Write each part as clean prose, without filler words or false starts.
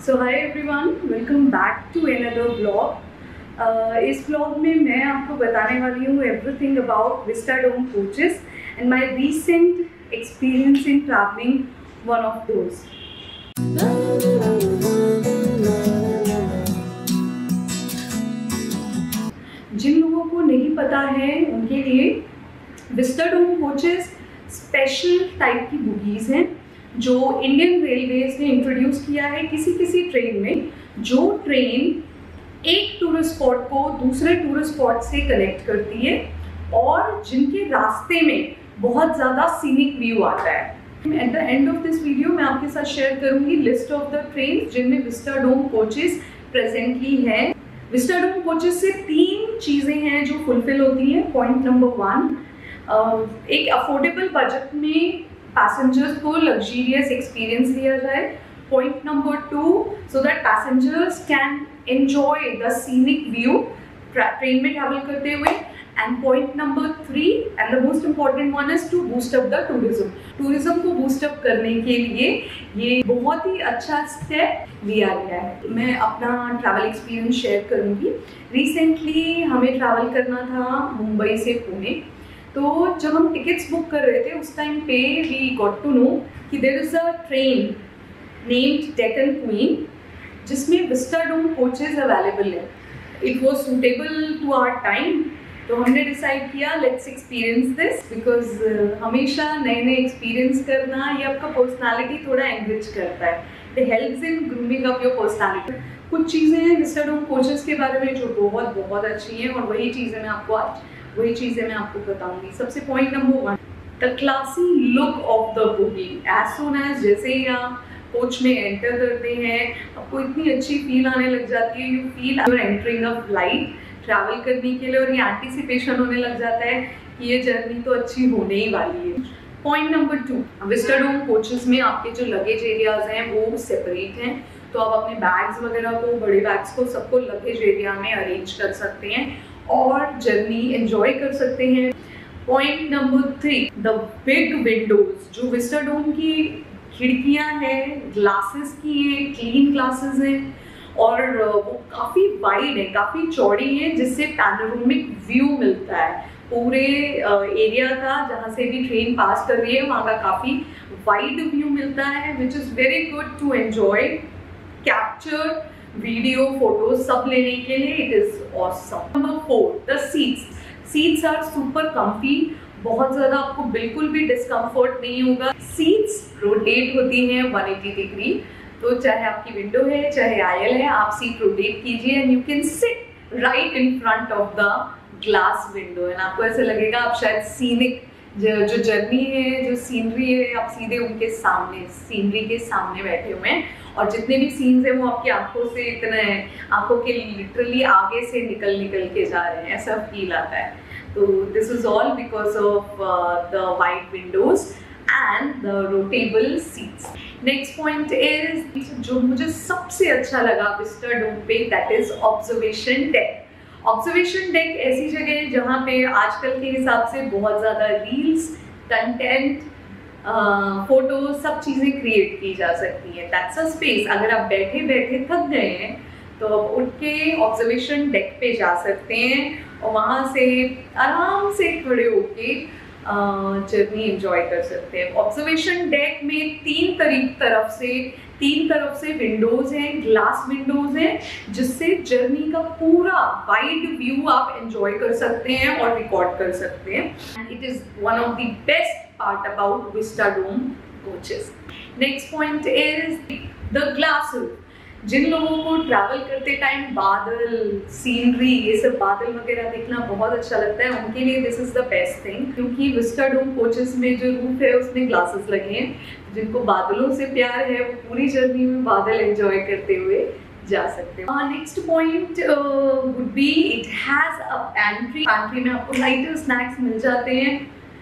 So hi everyone, welcome back to another blog. इस blog में मैं आपको बताने वाली हूँ everything about Vistadome coaches and my recent experience in travelling one of those. जिन लोगों को नहीं पता है उनके लिए विस्टाडोम कोचेस स्पेशल टाइप की बुगीज़ हैं जो इंडियन रेलवेज ने इंट्रोड्यूस किया है किसी ट्रेन में, जो ट्रेन एक टूरिस्ट स्पॉट को दूसरे टूरिस्ट स्पॉट से कनेक्ट करती है और जिनके रास्ते में बहुत ज़्यादा सीनिक व्यू आता है। At the end of this video मैं आपके साथ शेयर करूंगी लिस्ट ऑफ द ट्रेन जिनमें विस्टाडोम कोचेस प्रेजेंटली हैं। विस्टाडोम कोचेस से 3 चीज़ें हैं जो फुलफिल होती हैं। पॉइंट नंबर 1, एक अफोर्डेबल बजट में पैसेंजर्स को लग्जरियस एक्सपीरियंस दिया जाए। Point number 2, so that passengers can enjoy the scenic view train में ट्रैवल करते हुए। And point number 3 and the most important one is to boost up the tourism को boost up करने के लिए ये बहुत ही अच्छा स्टेप लिया गया है। मैं अपना ट्रैवल एक्सपीरियंस शेयर करूँगी। रिसेंटली हमें ट्रैवल करना था मुंबई से पुणे, तो जब हम टिकट्स बुक कर रहे थे उस टाइम पे वी गॉट टू नो कि there is a train named Deccan queen जिसमें विस्टाडोम कोचेस अवेलेबल है। It was suitable to our time, तो हमने डिसाइड किया लेट्स एक्सपीरियंस दिस, बिकॉज हमेशा नए नए एक्सपीरियंस करना ये आपका पर्सनालिटी थोड़ा एनरिच करता है। It helps in grooming up your personality. कुछ चीज़ें हैं विस्टाडोम कोचेस के बारे में जो बहुत अच्छी हैं और वही चीज़ें मैं आपको बताऊंगी। सबसे point number 1, the classy look of the bogie. As soon as जैसे ही आप कोच में एंटर करते हैं आपको इतनी अच्छी फील आने लग जाती है, you feel you are entering a flight travel करने के लिए, और ये एंटिसिपेशन होने लग जाता है कि ये जर्नी तो अच्छी होने ही वाली है। पॉइंट नंबर 2, विस्टाडोम कोचेस में आपके जो लगेज एरियाज हैं वो सेपरेट हैं, तो आप अपने बैग्स वगैरह को, बड़े बैग्स को, सबको लगेज एरिया में अरेंज कर सकते हैं और जर्नी एंजॉय कर सकते हैं। Point number 3, the big windows. जो विस्टाडोम की खिड़कियां हैं ग्लासेस की हैं, क्लीन ग्लासेस हैं और वो काफ़ी वाइड है, काफ़ी चौड़ी है, जिससे पैनोरामिक व्यू मिलता है पूरे एरिया का। जहाँ से भी ट्रेन पास कर रही है वहाँ का काफ़ी वाइड व्यू मिलता है, which is very good to enjoy, capture video, photo सब लेने के लिए it is awesome. Number 4, the seats are super comfy. बहुत ज़्यादा आपको बिल्कुल भी डिस्कम्फर्ट नहीं होगा। सीट्स रोटेट होती हैं 180 डिग्री, तो चाहे आपकी विंडो है चाहे आयल है, आप सीट रोटेट कीजिए and you can sit right in front of the glass window and आपको ऐसे लगेगा आप शायद सीनिक जो जर्नी है, जो सीनरी है, आप सीधे उनके सामने, सीनरी के सामने बैठे हुए हैं और जितने भी सीन्स हैं वो आपकी आंखों से इतने, आंखों के लिटरली आगे से निकल के जा रहे हैं, ऐसा फील आता है। तो this is all because of the wide windows and the rotatable seats. Next point is जो मुझे सबसे अच्छा लगा विस्टाडोम पे, that is observation deck. Observation deck ऐसी जगह है जहाँ पे आजकल के हिसाब से बहुत ज़्यादा रील्स, कंटेंट, फोटो, सब चीज़ें क्रिएट की जा सकती हैं। That's a space. अगर आप बैठे बैठे थक गए हैं तो आप उठ के ऑब्जर्वेशन डेक पे जा सकते हैं और वहाँ से आराम से खड़े होके जर्नी एंजॉय कर सकते हैं। ऑब्जर्वेशन डेक में तीन तरफ से विंडोज हैं, ग्लास विंडोज हैं, जिससे जर्नी का पूरा वाइड व्यू आप एंजॉय कर सकते हैं और रिकॉर्ड कर सकते हैं। It is one of the best part about Vistadome coaches. Next point is the glass roof. जिन लोगों को ट्रैवल करते टाइम बादल, सीनरी, ये सब बादल वगैरह देखना बहुत अच्छा लगता है, उनके लिए this is the best thing, क्योंकि विस्टाडोम कोचेस में जो रूफ है उसमें ग्लासेस लगे हैं। जिनको बादलों से प्यार है वो पूरी जर्नी में बादल एंजॉय करते हुए जा सकते हैं। Next point would be it has a pantry में आपको लाइटर स्नैक्स मिल जाते हैं,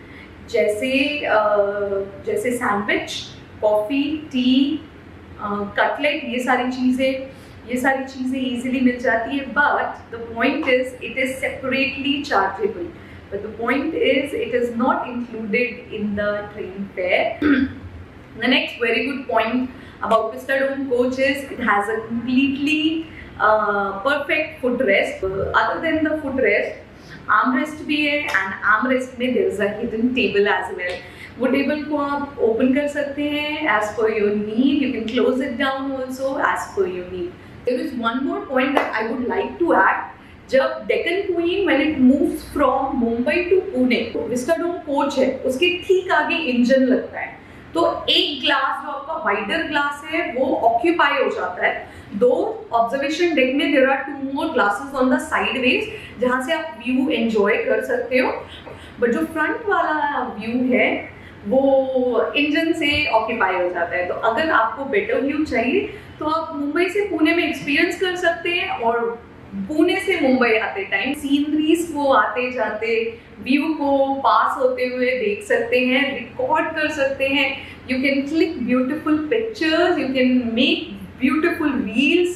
जैसे सैंडविच, कॉफ़ी, टी, कटलेट, ये सारी चीज़ें इजीली मिल जाती है। But the point is it is separately chargeable, but the point is it is not included in the train fare. The next very good point about Vistadome coaches, it has a completely perfect footrest. Other than the footrest, armrest भी है, and armrest में there is a hidden table as well. वो table को आप open कर सकते हैं as per your need. You can close it down also as per your need. There is one more point that I would like to add. जब Deccan queen when it moves from Mumbai to Pune, तो Vistadome coach है, उसके ठीक आगे engine लगता है, तो एक ग्लास जो आपका वाइडर ग्लास है वो ऑक्यूपाई हो जाता है. दो ऑब्जर्वेशन डेक में there are 2 more glasses on the sideways जहाँ से आप व्यू एंजॉय कर सकते हो, बट जो फ्रंट वाला व्यू है वो इंजन से ऑक्यूपाई हो जाता है. तो अगर आपको बेटर व्यू चाहिए तो आप मुंबई से पुणे में एक्सपीरियंस कर सकते हैं, और पुणे से मुंबई आते टाइम सीनरीज को आते जाते व्यू को पास होते हुए देख सकते हैं, रिकॉर्ड कर सकते हैं. You can click beautiful pictures, you can make beautiful reels.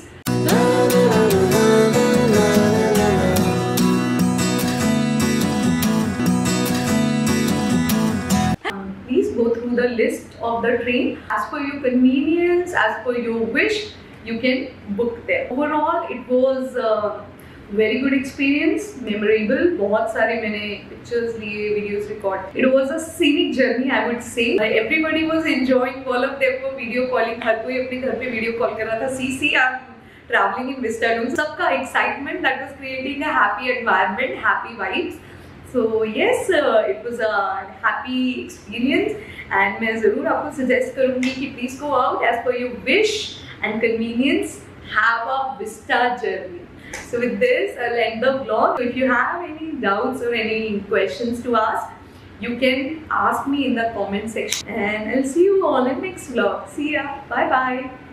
Please go through the list of the train as per your convenience, as per your wish. You can book there. Overall, it was a very good experience, memorable. बहुत सारे मैंने pictures लिए, videos record. It was a scenic journey, I would say. Everybody was enjoying. All of them were video calling. हर कोई अपने घर पे video call कर रहा था. CC I'm traveling in Vistadome. सबका excitement that was creating a happy environment, happy vibes. So yes, it was a happy experience, and मैं ज़रूर आपको suggest करूँगी कि please go out as per your wish and convenience. Have a Vista journey. So with this, I'll end the vlog. If you have any doubts or any questions to ask, you can ask me in the comment section, and I'll see you all in next vlog. See ya. Bye bye.